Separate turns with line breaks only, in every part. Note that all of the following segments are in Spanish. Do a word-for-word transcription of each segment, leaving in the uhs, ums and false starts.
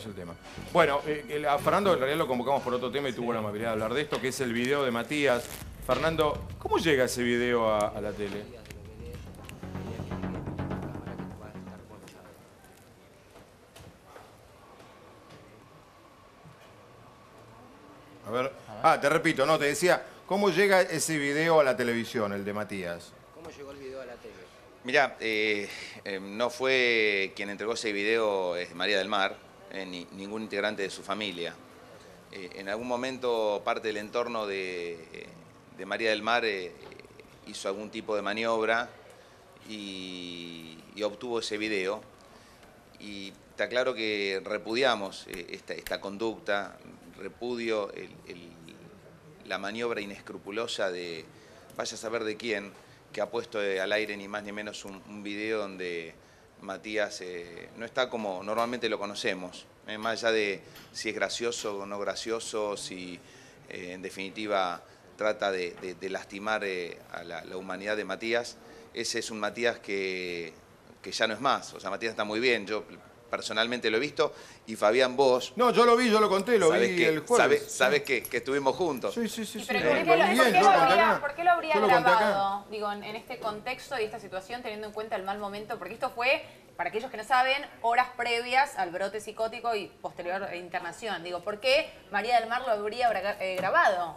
el tema. Bueno, eh, a Fernando en realidad lo convocamos por otro tema y tuvo la amabilidad de hablar de esto, que es el video de Matías. Fernando, ¿cómo llega ese video a, a la tele? A ver, ah, te repito, no, te decía, ¿cómo llega ese video a la televisión, el de Matías?
¿Cómo llegó el video a la tele?
Mirá, eh, eh, no fue quien entregó ese video es María del Mar, eh, ni ningún integrante de su familia. Eh, en algún momento parte del entorno de, de María del Mar eh, hizo algún tipo de maniobra y, y obtuvo ese video. Y está claro que repudiamos eh, esta, esta conducta, repudio el, el, la maniobra inescrupulosa de, vaya a saber de quién, que ha puesto al aire ni más ni menos un, un video donde Matías eh, no está como normalmente lo conocemos, eh, más allá de si es gracioso o no gracioso, si eh, en definitiva trata de, de, de lastimar eh, a la, la humanidad de Matías. Ese es un Matías que, que ya no es más, o sea, Matías está muy bien, yo personalmente lo he visto, y Fabián, vos...
No, yo lo vi, yo lo conté, lo vi
que,
el jueves.
Sabés,
sí.
sabés que, que estuvimos juntos.
Sí, sí, sí. sí.
Pero
Eh,
¿por qué
lo
lo,
vi
por
bien,
qué
yo
lo
lo conté
habría,
acá.
por qué lo habría
Yo lo conté acá.
grabado? Digo, en, en este contexto y esta situación, teniendo en cuenta el mal momento, porque esto fue, para aquellos que no saben, horas previas al brote psicótico y posterior internación. Digo, ¿por qué María del Mar lo habría eh, grabado?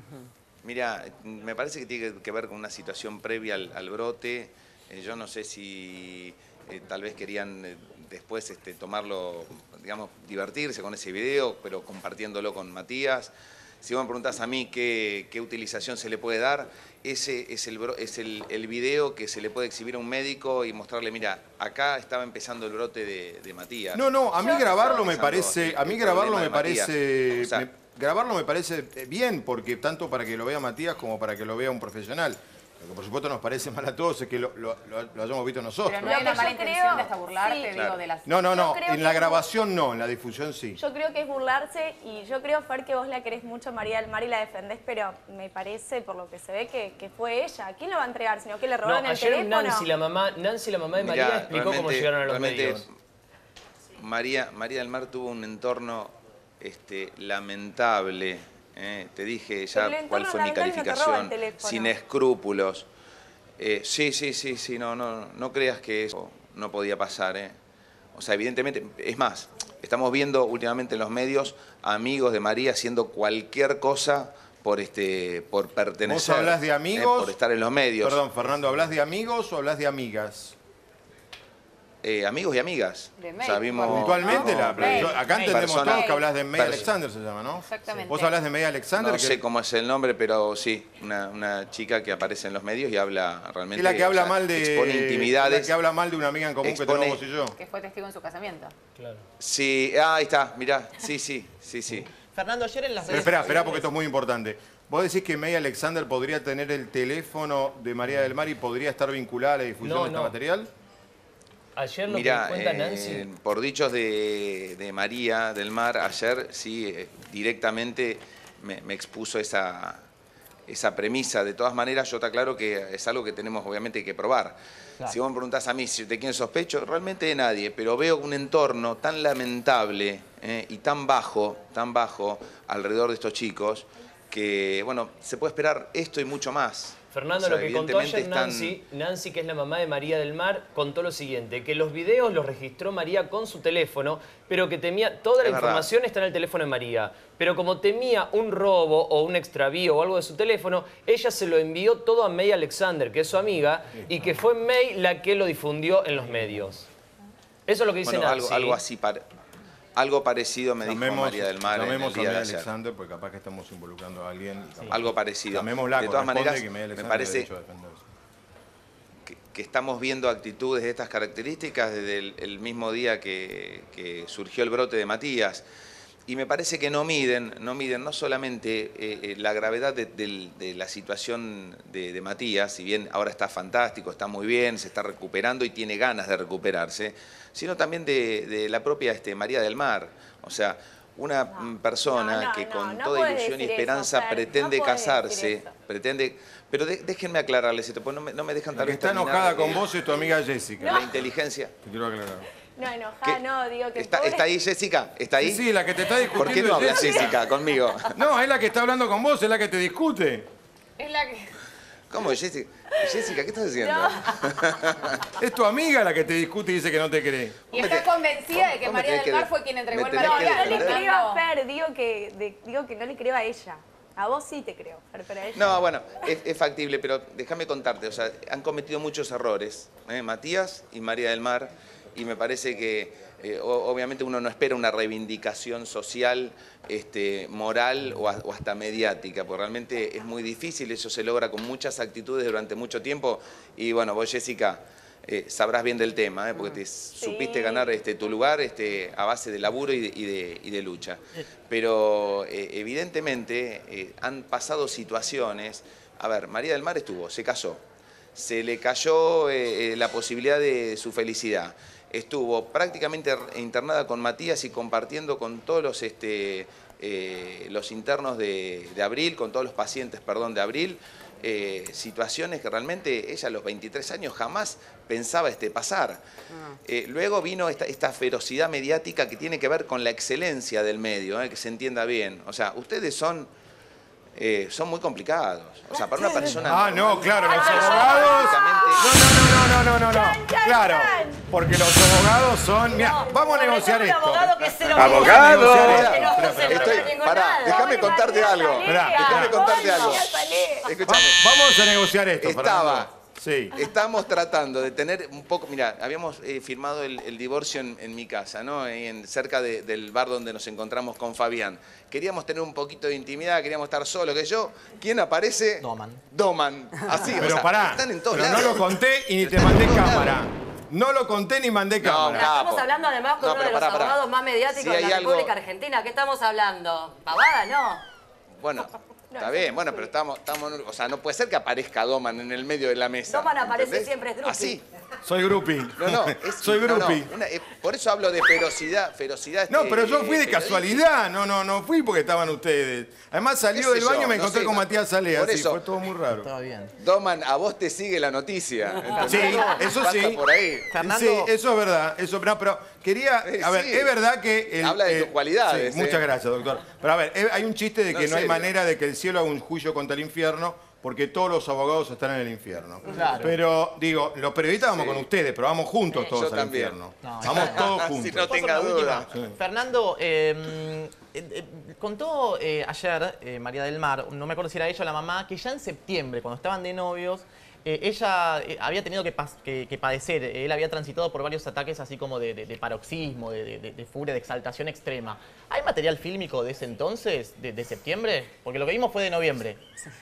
Mira, me parece que tiene que ver con una situación previa al, al brote. Eh, yo no sé si eh, tal vez querían eh, después este, tomarlo, digamos, divertirse con ese video, pero compartiéndolo con Matías. Si vos me preguntás a mí qué, qué utilización se le puede dar, ese es, el, es el, el video que se le puede exhibir a un médico y mostrarle, mira, acá estaba empezando el brote de, de Matías.
No, no, a mí
Yo-
grabarlo
yo-
me parece, a mí
el
grabarlo
problema
me
de Matías.
parece,
O sea,
me- grabarlo me parece bien, porque tanto para que lo vea Matías como para que lo vea un profesional. Lo que por supuesto nos parece mal a todos es que lo, lo- lo- lo hayamos visto nosotros.
Pero no
Lo
hay
que
una mala
yo
intención
creo-
de hasta burlarte,
sí.
digo,
Claro.
de las...
No, no, no,
Yo creo
en la
que-
grabación no, en la difusión sí.
Yo creo que es burlarse y yo creo, Fer, que vos la querés mucho a María del Mar y la defendés, pero me parece, por lo que se ve, que, que fue ella. ¿Quién lo va a entregar? ¿Sino que le
No,
robaron el
ayer
teléfono?
Nancy, la mamá, Nancy, la mamá de María,
Mirá,
explicó cómo
realmente-
llegaron a los
realmente
medios.
María, María del Mar tuvo un entorno este, lamentable. ¿eh? Te dije
Pero el
ya
entorno
cuál fue mi
lamentable no te roba el
calificación,
teléfono.
sin escrúpulos. Eh, sí, sí, sí, sí, no, no, no creas que eso no podía pasar. ¿eh? O sea, evidentemente, es más, estamos viendo últimamente en los medios amigos de María haciendo cualquier cosa por este, por pertenecer.
¿Vos hablas de
¿eh?
amigos?
Por estar en los medios.
Perdón, Fernando, ¿hablas de amigos o hablas de amigas?
Eh, amigos y amigas.
De
O
May,
sea, vimos,
Puntualmente,
vimos,
la,
May.
yo- acá
May.
entendemos
Persona-
todos que hablas de May
perso-
Alexander, se llama, ¿no?
Exactamente.
¿Vos hablas de May Alexander?
No
que
sé cómo es el nombre, pero sí, una, una chica que aparece en los medios y habla realmente...
es la que habla
o sea,
mal de...
expone intimidades.
La que habla mal de una amiga en común que
expone-
tenemos vos y yo.
Que fue testigo en su casamiento.
Claro.
Sí, ah, ahí está, mirá, sí, sí, sí, sí.
Fernando, ayer en las
Pero
redes
espera, espera,
sociales-
porque esto es muy importante. ¿Vos decís que May Alexander podría tener el teléfono de María del Mar y podría estar vinculada a la difusión
No,
de este
no.
material?
Ayer lo
Mirá,
que cuenta
eh,
Nancy...
por dichos de, de María del Mar, ayer sí, eh, directamente me, me expuso esa, esa premisa. De todas maneras, yo te aclaro que es algo que tenemos obviamente que probar.
Claro.
Si vos me preguntás a mí si- de quién sospecho, realmente de nadie, pero veo un entorno tan lamentable eh, y tan bajo, tan bajo alrededor de estos chicos, que, bueno, se puede esperar esto y mucho más.
Fernando,
O sea,
lo que contó ayer
evidentemente están-
Nancy, Nancy, que es la mamá de María del Mar, contó lo siguiente, que los videos los registró María con su teléfono, pero que temía, toda la
Es verdad.
información está en el teléfono de María, pero como temía un robo o un extravío o algo de su teléfono, ella se lo envió todo a May Alexander, que es su amiga, y que fue May la que lo difundió en los medios. Eso es lo que dice
Bueno,
Nancy.
algo, algo así, par- algo parecido me dijo
Llamemos,
María del Mar en el
llamemos a
día
May
de ayer.
Alexander, porque capaz que estamos involucrando a alguien. y capaz-
Algo parecido.
Llamémosla,
De todas
corresponde
maneras,
que May
me
Alexander
parece
tiene derecho a defenderse.
que, que estamos viendo actitudes de estas características desde el, el mismo día que, que surgió el brote de Matías. Y me parece que no miden, no miden no solamente eh, eh, la gravedad de, del- de la situación de, de Matías, si bien ahora está fantástico, está muy bien, se está recuperando y tiene ganas de recuperarse, sino también de, de la propia este, María del Mar. O sea, una mm, persona
No, no,
que
no,
con
no
toda
podés
ilusión y
decir eso,
esperanza
Fer,
pretende
no podés decir
casarse,
eso.
pretende... Pero de- déjenme aclararles esto, porque no me, no me dejan
La
tal
que
vez
está
terminar,
enojada con
eh,
vos es tu amiga Jessica.
la inteligencia.
Te quiero aclarar.
No, enojada, no, digo que
¿Está,
pobre-
¿Está ahí Jessica? ¿Está ahí?
Sí, sí, la que te está discutiendo.
¿Por qué no
es
habla
Jessica.
Jessica conmigo?
No, es la que está hablando con vos, es la que te discute.
Es la que...
¿Cómo, Jessica? Jessica, ¿qué estás haciendo?
Es tu amiga la que te discute y dice que no te cree.
Y
me
está
te-
convencida de que
vos me
María
tenés
del
que
Mar
de-
fue quien entregó
me
el
tenés
No,
que
no le
defender.
creo a Fer, digo que, de- digo que no le creo a ella. A vos sí te creo, Fer, pero a ella
No, bueno, es, es factible, pero déjame contarte, o sea, han cometido muchos errores, ¿eh? Matías y María del Mar, y me parece que eh, o- obviamente uno no espera una reivindicación social, este, moral o, a- o hasta mediática, porque realmente es muy difícil, eso se logra con muchas actitudes durante mucho tiempo, y bueno, vos Jessica, eh, sabrás bien del tema, ¿eh? Porque te supiste ganar este, tu lugar este, a base de laburo y de, y de- y de lucha. Pero eh, evidentemente eh, han pasado situaciones. A ver, María del Mar estuvo, se casó, se le cayó eh, eh, la posibilidad de su felicidad. Estuvo prácticamente internada con Matías y compartiendo con todos los, este, eh, los internos de, de Abril, con todos los pacientes, perdón, de Abril, eh, situaciones que realmente ella a los veintitrés años jamás pensaba este, pasar. Eh, luego vino esta, esta ferocidad mediática que tiene que ver con la excelencia del medio, eh, que se entienda bien. O sea, ustedes son, eh, son muy complicados. O sea, para una persona...
Ah, no, claro, los
Ah,
abogados.
prácticamente-
No, no, no, no, no, no, no.
Chan, chan,
Claro,
chan.
porque los abogados son. Mira, vamos a negociar
Un
esto.
abogado que se lo
¡Abogado!
Que no
Espera,
se
espera,
lo
espera.
Estoy-
tengo
pará,
nada.
déjame
Pobre
contarte
Matías
algo.
Salea.
Déjame contarte algo.
Matías Salea.
Va-
Escuchame.
vamos a negociar esto,
Estaba.
Fernando. Sí.
Estamos tratando de tener un poco, mira, habíamos eh, firmado el, el divorcio en, en mi casa, ¿no? Ahí en, cerca de- del bar donde nos encontramos con Fabián. Queríamos tener un poquito de intimidad, queríamos estar solos, que yo. ¿Quién aparece?
Doman.
Doman. Así, o
Pero
sea,
pará,
están en todos
pero no
lados.
lo conté y ni te mandé cámara. No lo conté ni mandé
No,
cámara.
capo.
Estamos hablando además con
No,
uno
pero
de los
pará, pará.
abogados más mediáticos
Si
de
hay
la
algo-
República Argentina. ¿Qué estamos hablando? ¿Pavada? No.
Bueno, está bien, bueno, pero estamos, estamos, o sea, no puede ser que aparezca Doman en el medio de la mesa.
Doman aparece
¿entendés?
siempre, es drupi.
Así.
Soy grupi.
No, no, es,
Soy
no, no,
grupi.
una- eh, por eso hablo de ferocidad, ferocidad.
No,
este,
pero yo fui de
eh,
casualidad, no, no, no fui porque estaban ustedes. Además salió
¿Qué sé
del baño y
yo?
me
No
encontré
sé,
con
no.
Matías Salea,
Por
sí,
eso.
fue todo muy raro.
Todo bien.
Doman, a vos te sigue la noticia. ¿entendés?
Sí, eso
Pasa
sí.
por ahí.
Fernando-
Sí, eso es verdad, eso, no, pero quería,
Eh,
a ver,
sí.
es verdad que... el-
Habla de
eh,
tus cualidades,
sí,
eh.
muchas gracias, doctor. Pero a ver, eh, hay un chiste de
No,
que
en
no hay
serio.
manera de que el cielo haga un juicio contra el infierno porque todos los abogados están en el infierno.
Claro.
Pero, digo, los periodistas vamos
Sí.
con ustedes, pero vamos juntos todos
Yo
al
también.
infierno.
No,
vamos todos
Si
juntos.
no
¿Puedo
tenga
hacer la
duda.
última? Fernando, eh, eh, eh, contó eh, ayer eh, María del Mar, no me acuerdo si era ella o la mamá, que ya en septiembre, cuando estaban de novios, eh, ella eh, había tenido que, pas- que- que padecer, eh, él había transitado por varios ataques así como de, de- de paroxismo, de, de- de furia, de exaltación extrema. ¿Hay material fílmico de ese entonces, de, de septiembre? Porque lo que vimos fue de noviembre.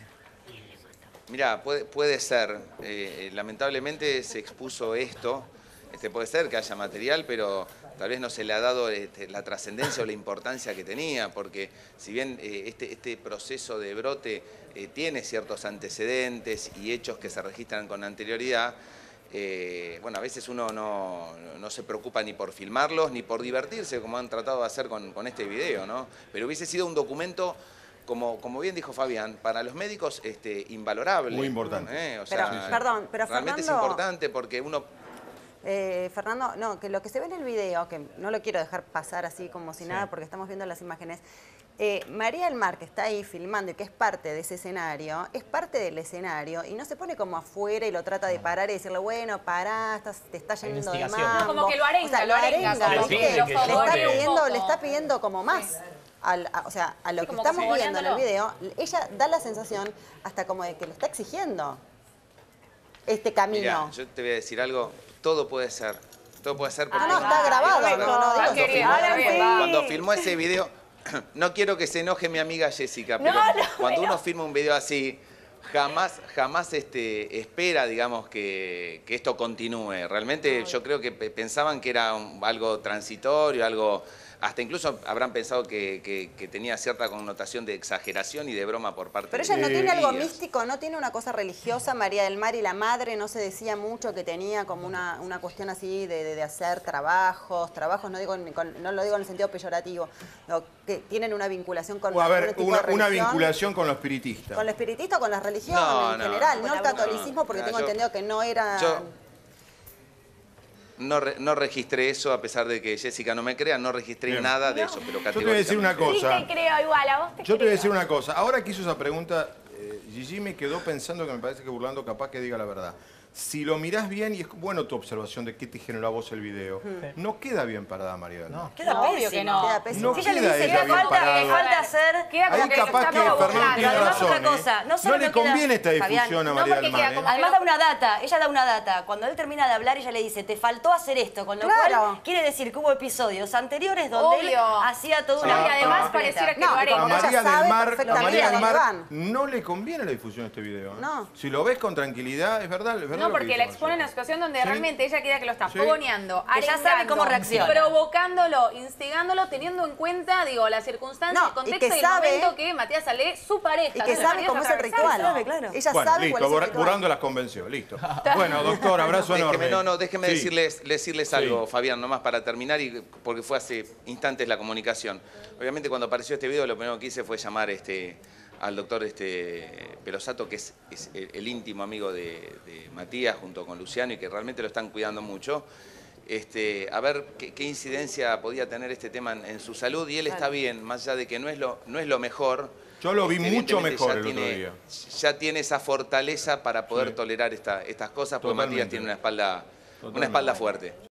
Mirá, puede, puede ser. Eh, lamentablemente se expuso esto. Este, puede ser que haya material, pero tal vez no se le ha dado este, la trascendencia o la importancia que tenía, porque si bien eh, este, este proceso de brote eh, tiene ciertos antecedentes y hechos que se registran con anterioridad, eh, bueno, a veces uno no, no se preocupa ni por filmarlos ni por divertirse, como han tratado de hacer con, con este video, ¿no? Pero hubiese sido un documento, como, como bien dijo Fabián, para los médicos este, invalorable.
Muy importante.
¿eh? O
Pero,
sea,
perdón, pero
realmente
Fernando-
es importante porque uno...
Eh, Fernando, no, que lo que se ve en el video, que no lo quiero dejar pasar así como si
Sí.
nada, porque estamos viendo las imágenes. eh, María del Mar, que está ahí filmando y que es parte de ese escenario, es parte del escenario y no se pone como afuera y lo trata de parar y decirle, bueno, pará, estás, te está
Hay
yendo de
instigación.
mambo.
No, como que lo arenga,
O sea,
lo arenga,
arenga,
como
¿viste?
que
le,
lo
está
favore un
pidiendo,
poco.
le está pidiendo como más. Al- a- o sea, a lo
Sí,
que
como
estamos viendo en el
fogoneándolo.
video, ella da la sensación hasta como de que le está exigiendo este camino.
Mirá, yo te voy a decir algo, todo puede ser. Todo puede ser porque...
Ah, no, está grabado,
Cuando-
no, no, digo,
cuando,
querido,
filmó,
ahora sí.
cuando filmó ese video, no quiero que se enoje mi amiga Jessica, pero
No, no,
cuando
bueno.
uno filma un video así, jamás, jamás este, espera, digamos, que, que esto continúe. Realmente yo creo que pe- pensaban que era un- algo transitorio, algo... Hasta incluso habrán pensado que, que- que tenía cierta connotación de exageración y de broma por parte
Pero
de
ella no tiene algo
ellas.
místico, no tiene una cosa religiosa. María del Mar y la madre no se decía mucho que tenía como una, una cuestión así de, de- de hacer trabajos, trabajos no digo en- con- no lo digo en el sentido peyorativo, no, que tienen una vinculación con
O a ver,
algún tipo
una,
de
una
religión.
vinculación con los espiritistas.
Con lo espiritista o con la religión
No,
en
no,
general,
no,
no el
no,
catolicismo, porque
no,
tengo
yo-
entendido que no era...
yo- no, re- no registré eso, a pesar de que Jessica no me crea, no registré
Bien.
nada de eso, pero
Yo te voy a decir una
Sí
cosa.
te creo igual, a vos te
Yo te voy a
creo.
decir una cosa. Ahora que hizo esa pregunta, eh, Gigi me quedó pensando que me parece que burlando capaz que diga la verdad. Si lo mirás bien, y es bueno tu observación de qué te generó a vos el video, no queda bien parada María del Mar.
Queda
No, obvio
pésimo.
que no.
Queda pésimo.
No
Si ella le
queda
dice
ella
que
bien
falta,
parada.
le falta hacer...
Queda como
Ahí
que
capaz
está
que
todo
Fernando
claro.
tiene
Pero además
razón.
otra cosa,
¿eh?
no solo
No le
no queda-
conviene esta difusión
Fabián,
a
no,
María
porque
del Mar.
queda
¿eh?
como-
Además da una data, ella da una data. Cuando él termina de hablar, ella le dice, te faltó hacer esto, con lo
Claro.
cual quiere decir que hubo episodios anteriores donde él
Obvio.
hacía toda
No,
una
y además
completa.
pareciera que
No,
lo haré.
A
Ella
María
sabe
del Mar, a
perfectamente
María del
dónde
Mar
van.
no le conviene la difusión de este video. ¿eh?
No.
Si lo ves con tranquilidad, es verdad, es verdad.
No,
lo que
porque
dice
la expone en una
Marcelo.
situación donde
Sí.
realmente ella queda que lo está
Sí.
fogoneando,
Que ya sabe
arengando,
cómo reacciona.
provocándolo, instigándolo, teniendo en cuenta, digo, las circunstancias,
No,
el
y
contexto
que
y,
sabe-
el momento que Matías Salé, su pareja.
Y que
entonces,
sabe
Matías
cómo es el
atravesando.
ritual.
Sabe, claro.
Ella
Bueno,
sabe
listo,
cuál es el
Bur-
ritual.
Burrando las convenció, listo. Bueno, doctor, abrazo enorme.
Déjeme, no, no, déjeme
Sí.
decirles, decirles algo,
Sí.
Fabián, nomás para terminar, y porque fue hace instantes la comunicación. Obviamente cuando apareció este video, lo primero que hice fue llamar este, al doctor este, Pelosato, que es, es el, el íntimo amigo de, de Matías, junto con Luciano, y que realmente lo están cuidando mucho. Este, a ver qué, qué incidencia podía tener este tema en, en su salud, y él está bien, más allá de que no es lo, no es lo mejor.
Yo lo vi
este,
mucho
evidentemente
mejor
ya
el otro
tiene-
día.
Ya tiene esa fortaleza para poder
Sí.
tolerar esta- estas cosas, porque
Totalmente.
Matías tiene una espalda, una
Totalmente.
espalda fuerte.